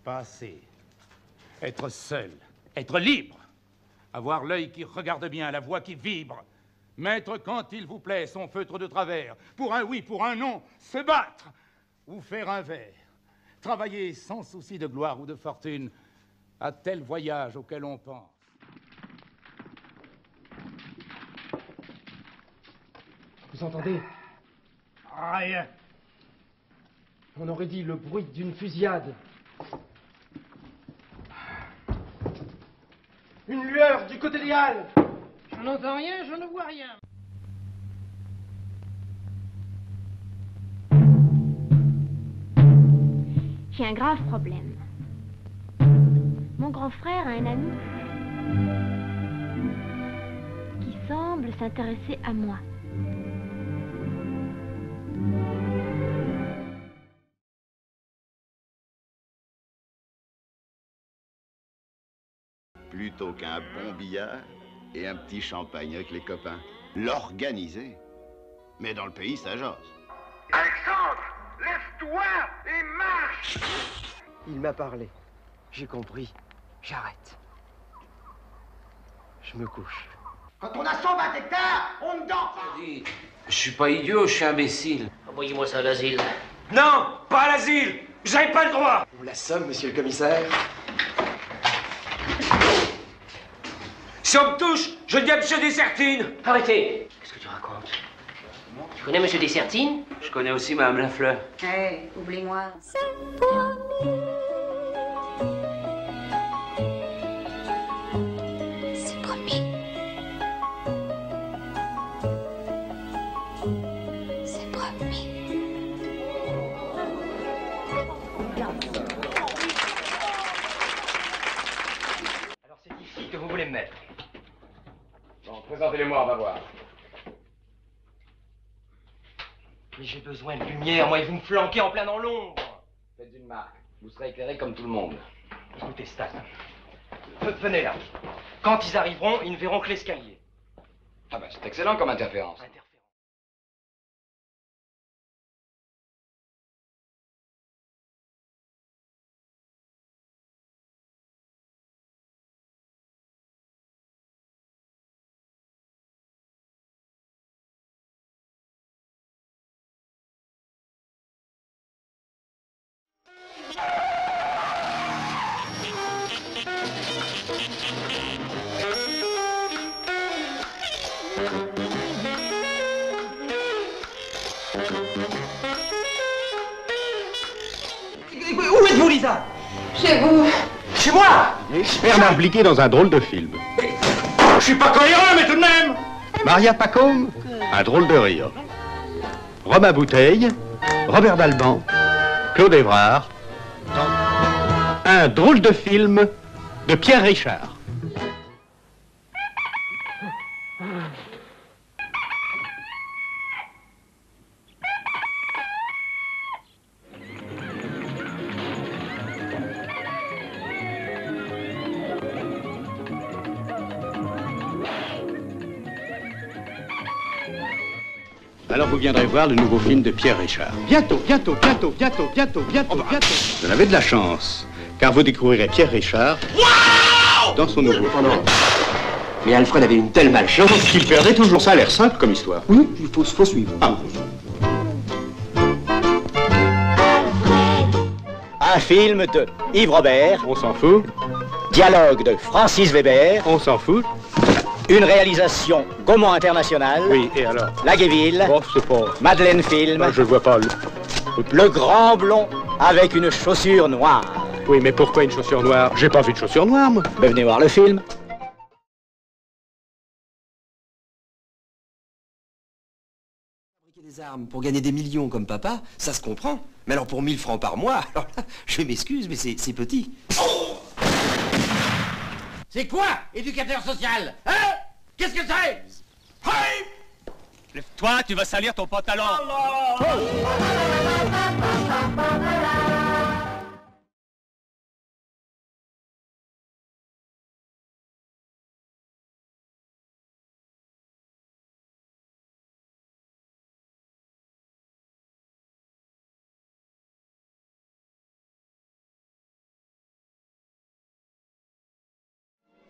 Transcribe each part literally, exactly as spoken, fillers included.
Pas assez. Être seul, être libre, avoir l'œil qui regarde bien, la voix qui vibre, mettre quand il vous plaît son feutre de travers, pour un oui, pour un non, se battre ou faire un vers, travailler sans souci de gloire ou de fortune à tel voyage auquel on pense. Vous entendez? Rien. On aurait dit le bruit d'une fusillade. Une lueur du côté des Halles. Je n'entends rien, je ne vois rien. J'ai un grave problème. Mon grand frère a un ami qui semble s'intéresser à moi. Plutôt qu'un bon billard et un petit champagne avec les copains. L'organiser. Mais dans le pays, ça jase. Alexandre, lève-toi et marche! Il m'a parlé. J'ai compris. J'arrête. Je me couche. Quand on a cent vingt hectares, on ne dort pas! Je suis pas idiot, je suis imbécile. Envoyez-moi ça à l'asile. Non, pas à l'asile. J'avais pas le droit. On l'assomme, monsieur le commissaire. Si on me touche, je dis à monsieur Dessertine. Arrêtez! Qu'est-ce que tu racontes? Tu connais monsieur Dessertine? Je connais aussi madame Lafleur. Hé, hey, oublie-moi. C'est promis. C'est promis. C'est promis. Alors c'est ici que vous voulez me mettre. Bon, présentez-les-moi, on va voir. Mais j'ai besoin de lumière, moi, et vous me flanquez en plein dans l'ombre. Faites une marque. Vous serez éclairé comme tout le monde. Écoutez, Stan. Venez là. Quand ils arriveront, ils ne verront que l'escalier. Ah ben, c'est excellent comme interférence. Interférence. Où êtes-vous, Lisa? Chez vous. Chez moi? Expert impliqué dans un drôle de film. Je suis pas cohérent, mais tout de même. Maria Pacôme, un drôle de rire. Romain Bouteille, Robert Dalban, Claude Évrard, dans un drôle de film de Pierre Richard. Alors vous viendrez voir le nouveau film de Pierre Richard. Bientôt, bientôt, bientôt, bientôt, bientôt, bientôt, bientôt. Vous en avez de la chance, car vous découvrirez Pierre Richard dans son nouveau film. Mais Alfred avait une telle malchance Qu'il perdait toujours. Ça a l'air simple comme histoire. Oui, il faut, faut suivre. Ah. Un film de Yves Robert, On s'en fout. dialogue de Francis Weber, On s'en fout. une réalisation Gaumont International, Oui, et alors? Laguéville, Bon, c'est pas... Madeleine Film, Ben, je vois pas le... le grand blond avec une chaussure noire. Oui, mais pourquoi une chaussure noire? J'ai pas vu de chaussure noire, moi. Ben, venez voir le film. Fabriquer des armes pour gagner des millions comme papa, ça se comprend. Mais alors pour mille francs par mois, alors là, je m'excuse, mais c'est c'est petit. C'est quoi, éducateur social? Hein? Qu'est-ce que c'est? Hey! Lève-toi, tu vas salir ton pantalon.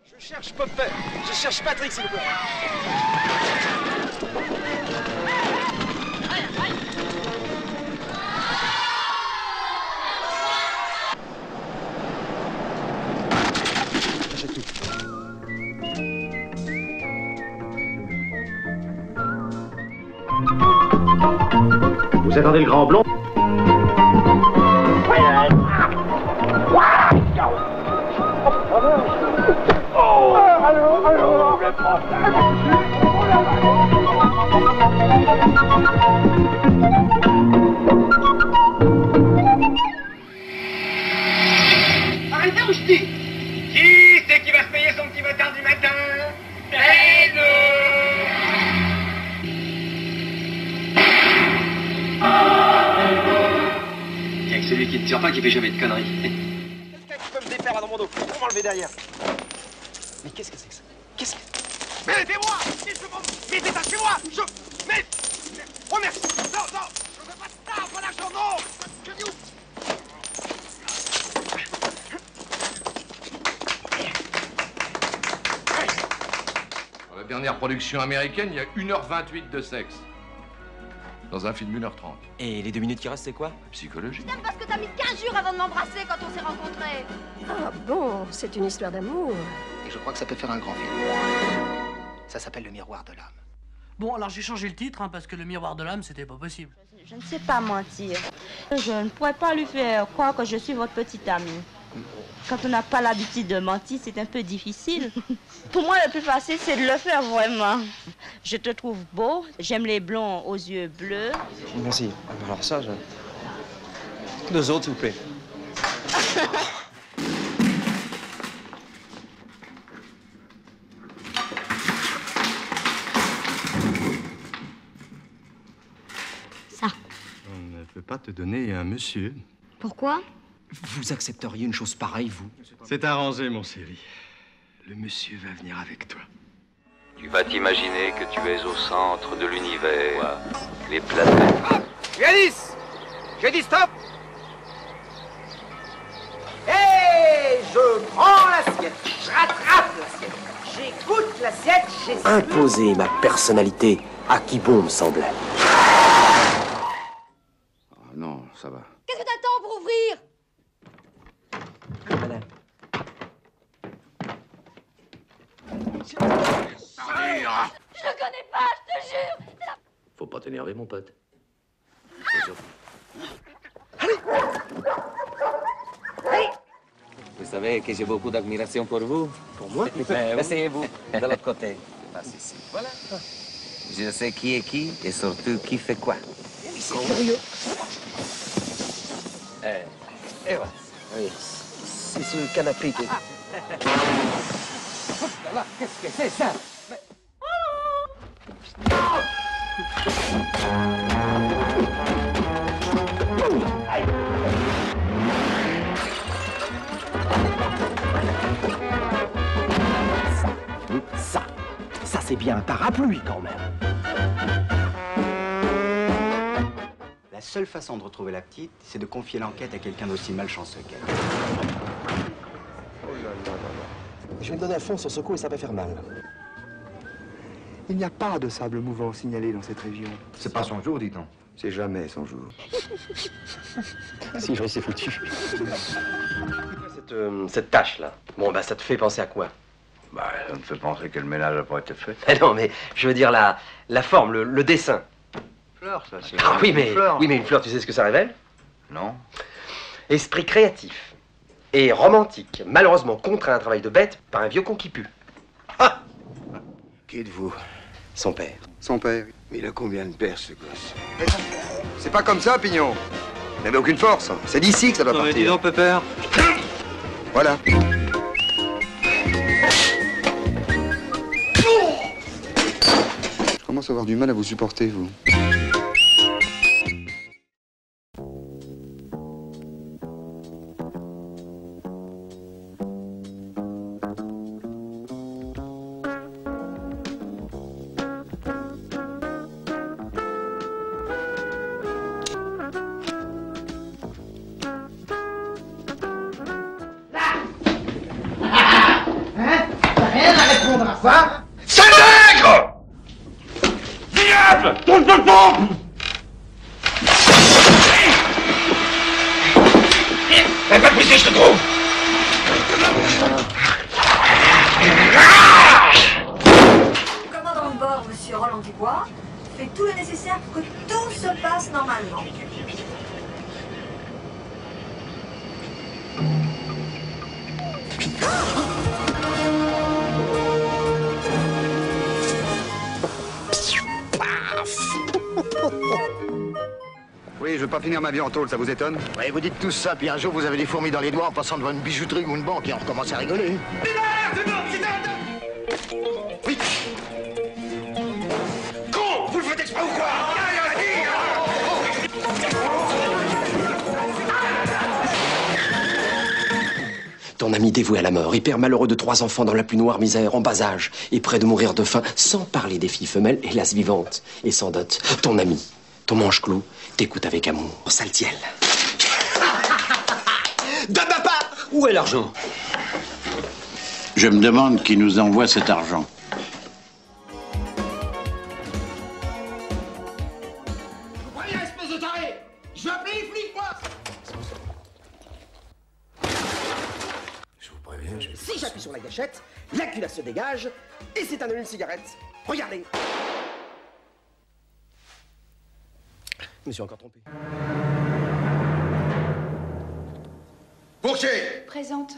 Je cherche Popper. Je cherche Patrick, s'il vous plaît. Achète tout. Vous attendez le grand blond? Arrêtez où je dis. Qui c'est qui va se payer son petit matin du matin? C'est nous. Tiens, celui qui ne tire pas qui fait jamais de conneries. Quelqu'un qui peut me défaire là dans mon dos. Pour m'enlever derrière. Mais qu'est-ce que c'est que ça? Qu'est-ce que... Mais aidez-moi. Mais détachez-moi. Je... Mais... Oh merci. Non, non. Je veux pas de ça. Pas d'argent, non. Je dis où? Dans la dernière production américaine, il y a une heure vingt-huit de sexe. Dans un film, une heure trente. Et les deux minutes qui restent, c'est quoi? Psychologie. Je t'aime parce que t'as mis quinze jours avant de m'embrasser quand on s'est rencontrés. Ah bon, c'est une histoire d'amour. Et je crois que ça peut faire un grand film. Ça s'appelle Le Miroir de l'âme. Bon, alors j'ai changé le titre, hein, parce que Le Miroir de l'âme, c'était pas possible. Je ne sais pas mentir. Je ne pourrais pas lui faire croire que je suis votre petite amie. Quand on n'a pas l'habitude de mentir, c'est un peu difficile. Pour moi, le plus facile, c'est de le faire vraiment. Je te trouve beau, j'aime les blonds aux yeux bleus. Merci. Alors ça, je... Deux autres, s'il vous plaît. Ça. On ne peut pas te donner un monsieur. Pourquoi? Vous accepteriez une chose pareille, vous? C'est arrangé, mon chéri. Le monsieur va venir avec toi. Tu vas t'imaginer que tu es au centre de l'univers. Les planètes. Ah, Gladys, j'ai dit stop. Et je prends l'assiette, je rattrape l'assiette, j'écoute l'assiette, j'essaie. Imposer ma personnalité à qui bon me semblait. Oh, non, ça va. Qu'est-ce que t'attends pour ouvrir? Madame. Je le connais pas, je te jure. Faut pas t'énerver, mon pote. Vous savez que j'ai beaucoup d'admiration pour vous. Pour moi? Ben, asseyez-vous de l'autre côté. Pas ici. Voilà. Je sais qui est qui et surtout qui fait quoi. C'est curieux. Eh, et voilà. Oui, c'est sur le canapé que... Là, qu'est-ce que c'est ça? Mais... Ça, ça c'est bien un parapluie quand même. La seule façon de retrouver la petite, c'est de confier l'enquête à quelqu'un d'aussi malchanceux qu'elle. Oh là là là là. Je vais me donner à fond sur ce coup et ça va faire mal. Il n'y a pas de sable mouvant signalé dans cette région. C'est pas son jour, dit-on. C'est jamais son jour. Si, je c'est foutu. Cette, euh, cette tâche-là, bon, bah, ça te fait penser à quoi? Bah, ça me fait penser que le ménage n'a pas été fait. Eh non, mais je veux dire la, la forme, le, le dessin. Fleur, ça, c'est... Ah oui, mais, fleur. oui, mais une fleur, tu sais ce que ça révèle? Non. Esprit créatif et romantique, malheureusement contraint à un travail de bête par un vieux con qui pue. Ah! Qui êtes-vous? Son père. Son père. Mais il a combien de pères, ce gosse? C'est pas comme ça, Pignon. Vous n'avez aucune force. C'est d'ici que ça doit Non, mais partir. dis donc, Pepper. Voilà. Je commence à avoir du mal à vous supporter, vous. tape! Tourne de pompe! Elle va briser, je te trouve! Le commandant de bord, monsieur Roland Dubois, fait tout le nécessaire pour que tout se passe normalement. Oui, je veux pas finir ma vie en tôle, ça vous étonne? Oui, vous dites tout ça, puis un jour vous avez des fourmis dans les doigts en passant devant une bijouterie ou une banque et on recommence à rigoler. Oui. Con! Vous le faites exprès ou quoi? Ton ami dévoué à la mort, hyper malheureux de trois enfants dans la plus noire misère, en bas âge, et près de mourir de faim, sans parler des filles femelles, hélas vivantes, et sans dot. Ton ami, ton manche-clou, t'écoute avec amour. Saltiel. De ma part! Où est l'argent? Je me demande qui nous envoie cet argent. Vous préviens, espèce de taré! Je vais appeler les flics, moi! Je vous préviens, je... Si j'appuie sur la gâchette, la culasse se dégage et c'est un une cigarette. Regardez! Je me suis encore trompé. Pourchet! Présente.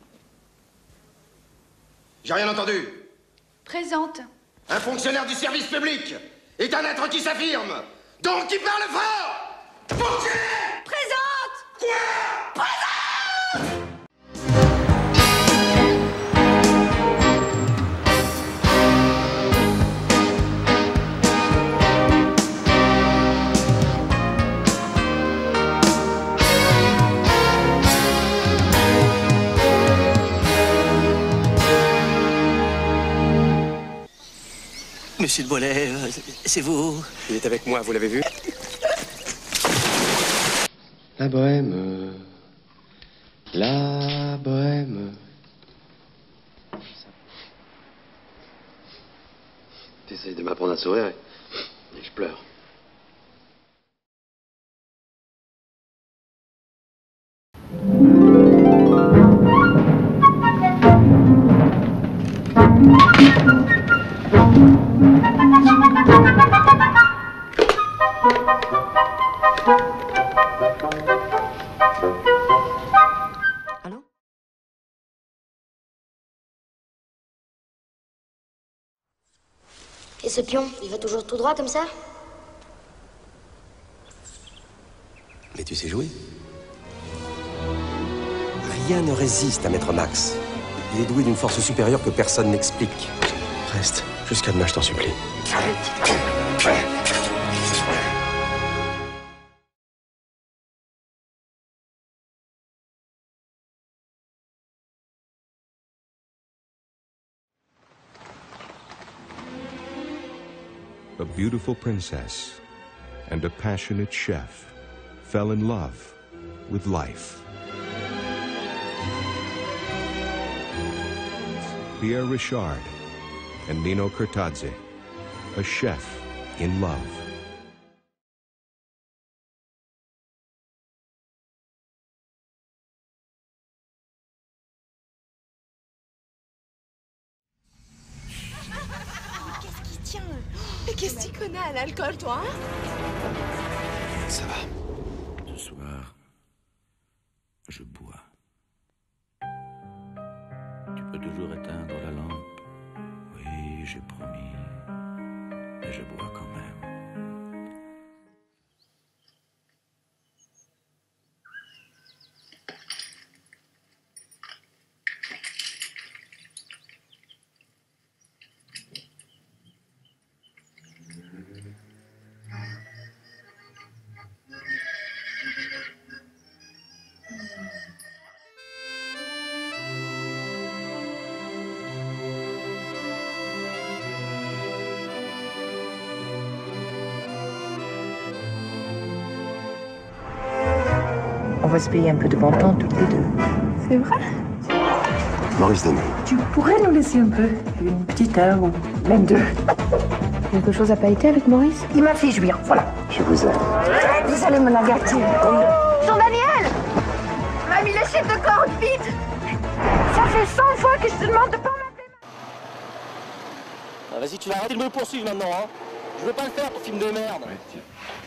J'ai rien entendu. Présente. Un fonctionnaire du service public est un être qui s'affirme, donc qui parle fort. Pourchet! Présente. Quoi? Présente. Monsieur de Boilet, c'est vous? Il est avec moi, vous l'avez vu? La bohème, la bohème. T'essayes de m'apprendre à sourire et je pleure. Allô? Et ce pion, il va toujours tout droit comme ça? Mais tu sais jouer? Rien ne résiste à Maître Max. Il est doué d'une force supérieure que personne n'explique. Reste, jusqu'à demain, je t'en supplie. A beautiful princess and a passionate chef fell in love with life. Pierre Richard and Nino Curtadze, a chef in love. Qu'est-ce qui tient? Mais qu'est-ce que tu connais à l'alcool, toi, hein? Ça va. Ce soir, je bois. Tu peux toujours éteindre la lampe. Oui, j'ai promis. Mais je bois quand même. On va se payer un peu de bon temps toutes les deux. C'est vrai? Maurice Denis. Tu pourrais nous laisser un peu, une petite heure ou même deux. Quelque chose n'a pas été avec Maurice? Il m'a fait jouir, voilà. Je vous aime. Vous allez me la gâter. Jean-Daniel! Mamie, les chefs de corps, vite! Ça fait cent fois que je te demande de pas m'appeler. Ah, vas-y, tu vas arrêter de me poursuivre maintenant, hein. Je veux pas le faire, ton film de merde. Ouais, tiens.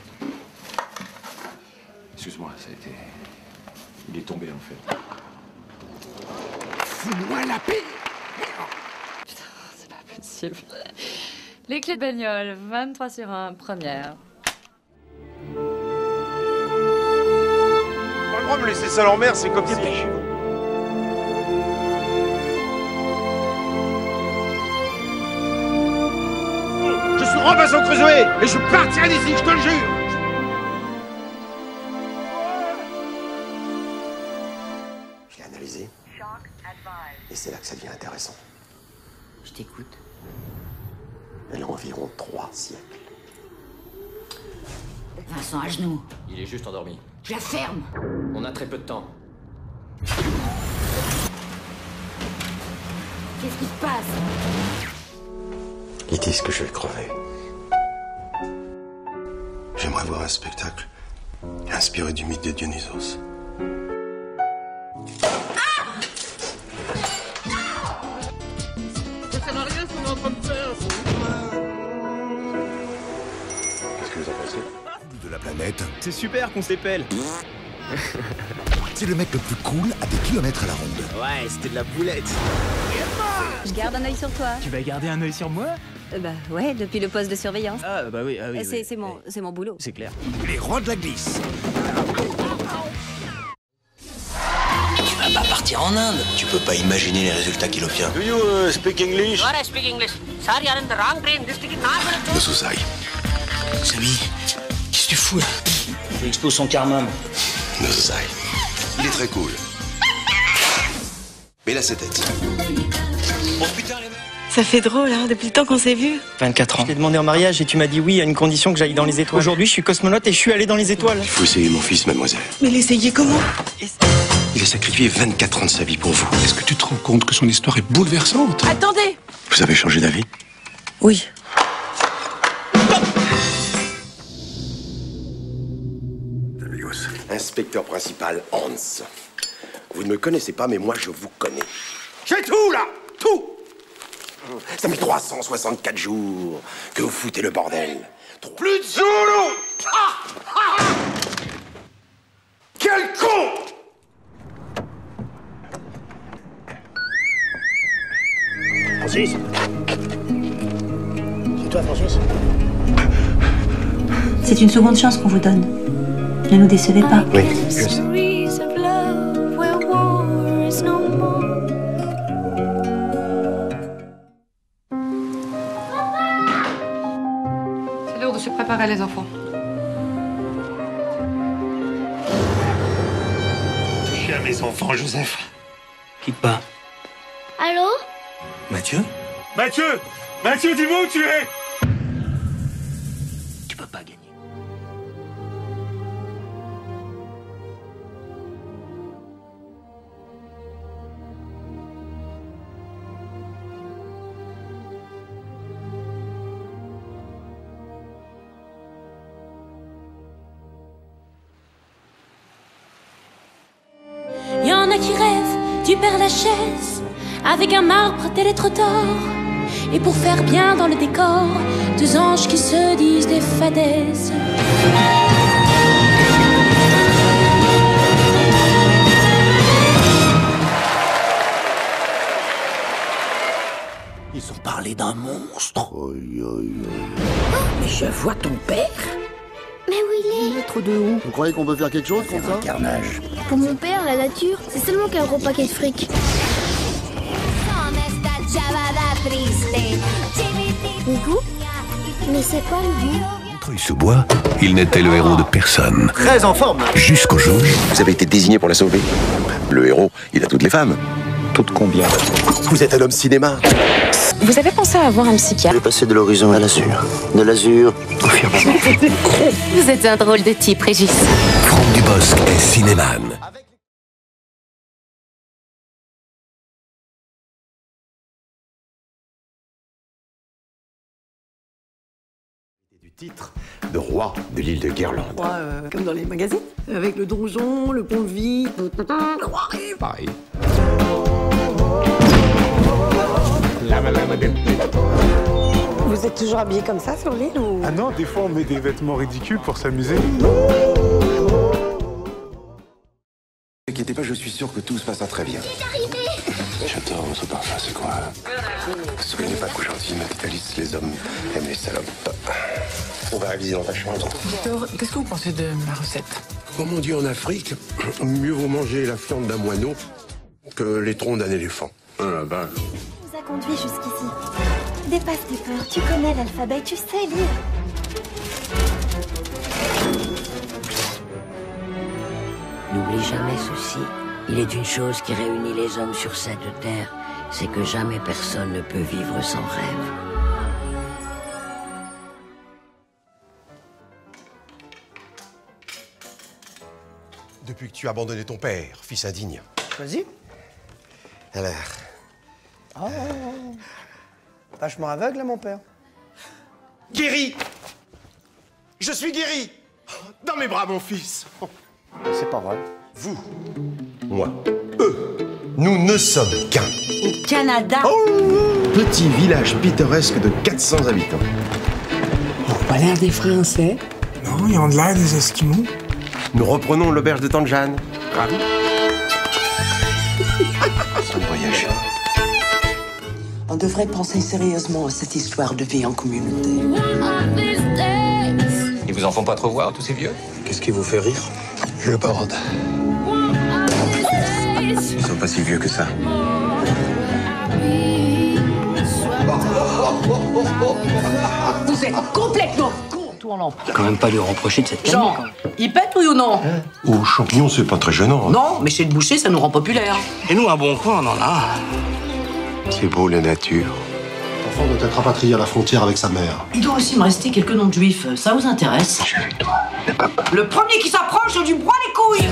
Excuse-moi, ça a été... Il est tombé, en fait. Fous-moi la paix! C'est pas possible. Les clés de bagnole, vingt-trois sur un, première. Pas le droit de me laisser seul en mer, c'est comme si... Je suis Robinson Crusoe et je partirai d'ici, je te le jure! Je l'ai analysé. Et c'est là que ça devient intéressant. Je t'écoute. Elle a environ trois siècles. Vincent, à genoux. Il est juste endormi. Je la ferme. On a très peu de temps. Qu'est-ce qui se passe? Ils disent que je vais crever. J'aimerais voir un spectacle inspiré du mythe de Dionysos. Ça sert à rien ce qu'on est en train de faire. Qu'est-ce que vous en pensez? De la planète. C'est super qu'on se dépelle. C'est le mec le plus cool à des kilomètres à la ronde. Ouais, c'était de la boulette. Je garde un œil sur toi. Tu vas garder un œil sur moi? Euh, bah ouais, depuis le poste de surveillance. Ah bah oui, ah oui. C'est oui. c'est mon, c'est mon boulot. C'est clair. Les rois de la glisse. Tu vas pas partir en Inde. Tu peux pas imaginer les résultats qu'il obtient. Do you uh, speak English? What I speak English. Sorry, you're in the wrong train. This ticket not gonna... No Susai. Samy, qu'est-ce que tu fous là? Il expose son karma. No Susai. Il est très cool. Mais là, c'est tête. Oh putain, les mecs. Ça fait drôle, hein, depuis le temps qu'on s'est vu. vingt-quatre ans. Je t'ai demandé en mariage et tu m'as dit oui à une condition que j'aille dans les étoiles. Aujourd'hui, je suis cosmonaute et je suis allé dans les étoiles. Il faut essayer mon fils, mademoiselle. Mais l'essayer comment? Il a sacrifié vingt-quatre ans de sa vie pour vous. Est-ce que tu te rends compte que son histoire est bouleversante? Attendez! Vous avez changé d'avis? Oui. Inspecteur principal Hans. Vous ne me connaissez pas, mais moi je vous connais. J'ai tout là! Tout! Ça fait trois cent soixante-quatre jours que vous foutez le bordel. Plus de Zulu! Ah! Ah! Quel con! Francis? C'est toi, Francis? C'est une seconde chance qu'on vous donne. Ne nous décevez pas. Oui, je sais. C'est l'heure de se préparer, les enfants. Touchez à mes enfants, Joseph. Quitte pas. Allô? Mathieu? Mathieu! Mathieu, dis-moi où tu es! Tu peux pas gagner. Y en a qui rêvent du Père Lachaise avec un marbre télétrottor. Et pour faire bien dans le décor, deux anges qui se disent des fadaises. Ils ont parlé d'un monstre. Mais je vois ton père. Mais où il est? Maître de où? Vous croyez qu'on peut faire quelque chose comme ça? Carnage. Pour mon père, la nature, c'est seulement qu'un gros paquet de fric. Nico? Mais c'est quoi le but? Montreuil-sous-Bois, il n'était le héros de personne. Très en forme. Jusqu'au jour. Vous avez été désigné pour la sauver. Le héros, il a toutes les femmes. Toutes combien? Vous êtes un homme cinéma. Vous avez pensé à avoir un psychiatre? J'ai passé de l'horizon à l'azur. De l'azur au firmament. Vous êtes un drôle de type, Régis. Franck Dubosc est cinéman. titre de roi de l'île de Guerlande. Ouais, euh, comme dans les magazines. Avec le donjon, le pont-levis... Pareil. Vous êtes toujours habillés comme ça sur l'île ou... Ah non, des fois on met des vêtements ridicules pour s'amuser. Ne vous inquiétez pas, je suis sûr que tout se passera très bien. J'adore votre parfum, c'est quoi? Vous souriez pas trop gentil, ma petite Alice, les hommes aiment les salopes. On va réviser dans ta chambre. Victor, qu'est-ce que vous pensez de ma recette? Comme on dit en Afrique, mieux vaut manger la fiente d'un moineau que les troncs d'un éléphant. Ah ben. nous a conduits jusqu'ici. Dépasse tes peurs, tu connais l'alphabet, tu sais lire. N'oublie jamais ceci. Il est une chose qui réunit les hommes sur cette terre, c'est que jamais personne ne peut vivre sans rêve. Depuis que tu as abandonné ton père, fils indigne. Vas-y. Alors. Oh. Vachement aveugle, mon père. Guéri! Je suis guéri! Dans mes bras, mon fils! C'est pas vrai. Vous, moi, eux, nous ne sommes qu'un. Au Canada. Oh, petit village pittoresque de quatre cents habitants. Oh, pas l'air des Français. Non, il y en a de là, des Esquimaux. Nous reprenons l'auberge de Tante Jeanne. Ravi. Sans voyageur. On devrait penser sérieusement à cette histoire de vie en communauté. Ils vous en font pas trop voir, tous ces vieux? Qu'est-ce qui vous fait rire? Je borde. Ils sont pas si vieux que ça. Vous êtes complètement con, tout en lampe. Quand même pas lui reprocher de cette calme. Jean, il pète oui ou non? Aux champignons, c'est pas très gênant. Hein. Non, mais chez le boucher, ça nous rend populaire. Et nous, un bon coin, on en a. C'est beau, la nature. L'enfant doit être rapatrié à la frontière avec sa mère. Il doit aussi me rester quelques noms de juifs. Ça vous intéresse? Je suis toi, ne pas pas. Le premier qui s'approche, je lui broie les couilles.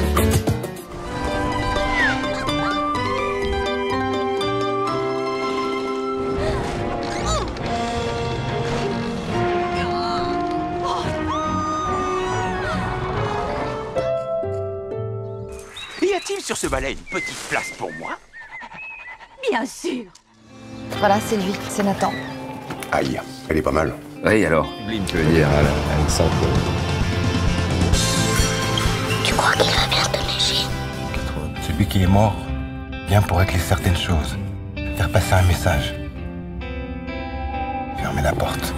Y a-t-il sur ce balai une petite place pour moi? Bien sûr. Voilà, c'est lui, c'est Nathan. Aïe, elle est pas mal. Oui, alors? Sublime, tu veux dire, Alexandre. Tu crois qu'il va bien te neiger? Celui qui est mort vient pour régler certaines choses. Faire passer un message. Fermer la porte.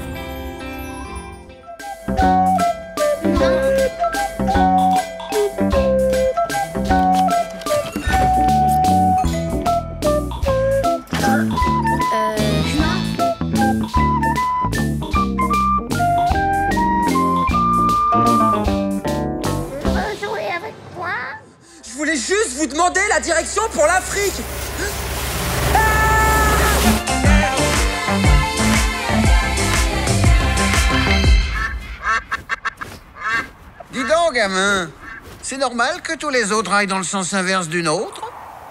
Je voulais juste vous demander la direction pour l'Afrique. Dis donc, gamin, c'est normal que tous les autres aillent dans le sens inverse d'une autre?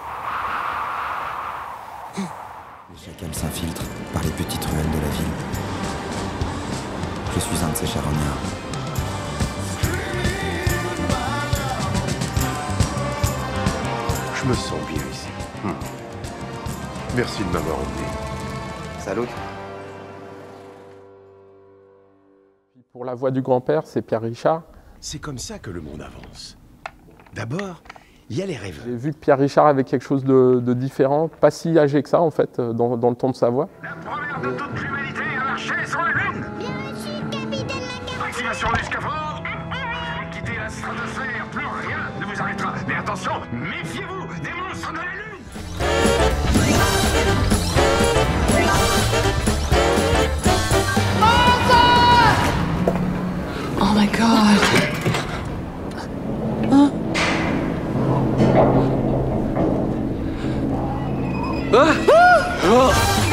Les chacals s'infiltrent par les petites ruelles de la ville. Je suis un de ces charognards. Je me sens bien ici. Hmm. Merci de m'avoir emmené. Salut. Pour la voix du grand-père, c'est Pierre Richard. C'est comme ça que le monde avance. D'abord, il y a les rêveurs. J'ai vu que Pierre Richard avait quelque chose de, de différent, pas si âgé que ça en fait, dans, dans le ton de sa voix. La première de toute l'humanité à marcher sur la Lune. Bien reçu, capitaine Macaroni. Activation du scaphandre. Quittez la stratosphère, plus rien ne vous arrêtera. Mais attention, méfiez-vous des monstres de la Lune. Oh my god. Hein? Ah! Ah! Oh!